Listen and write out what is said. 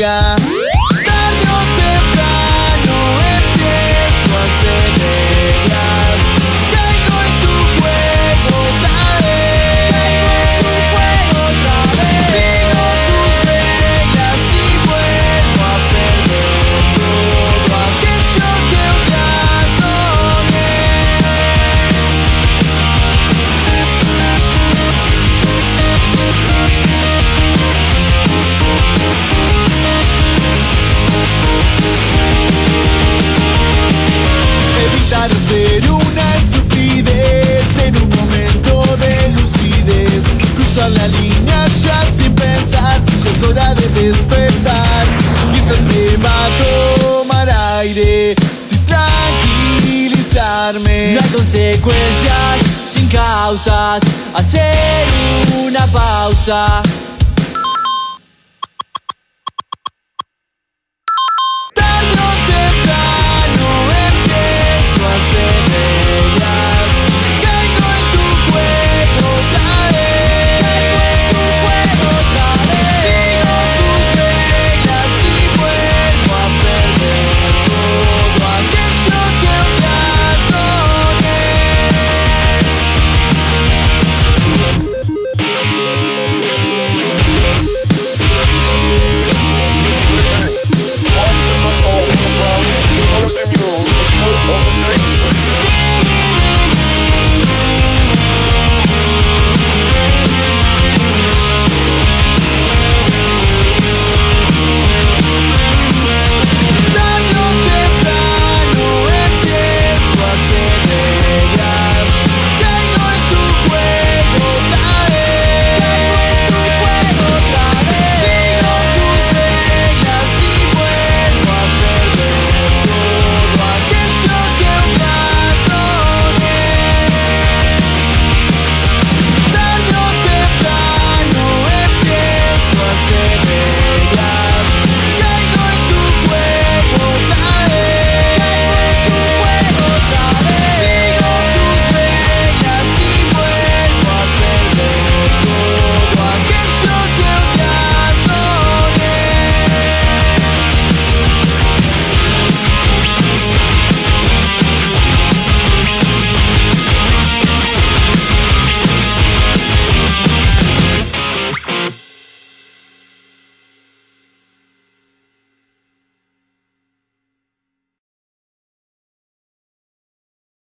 diga. Tarde o temprano empiezo a hacer reglas. Caigo en tu juego otra vez. Sigo tus reglas y vuelvo a perder todo aquello que un día soñé. Evitar ser una estupidez en un momento de lucidez. Cruzar la línea ya sin pensar si ya es hora de despertar. Quizás deba tomar aire sin tranquilizarme. No hay consecuencias sin causas. Hacer una pausa